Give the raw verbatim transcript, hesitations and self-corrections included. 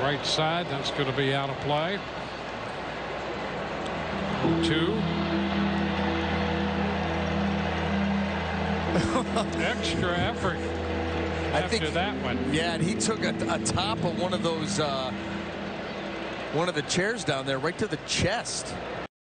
right side. That's going to be out of play. Two. Extra effort after I think, that one. Yeah, and he took a, a top of one of those, uh, one of the chairs down there right to the chest.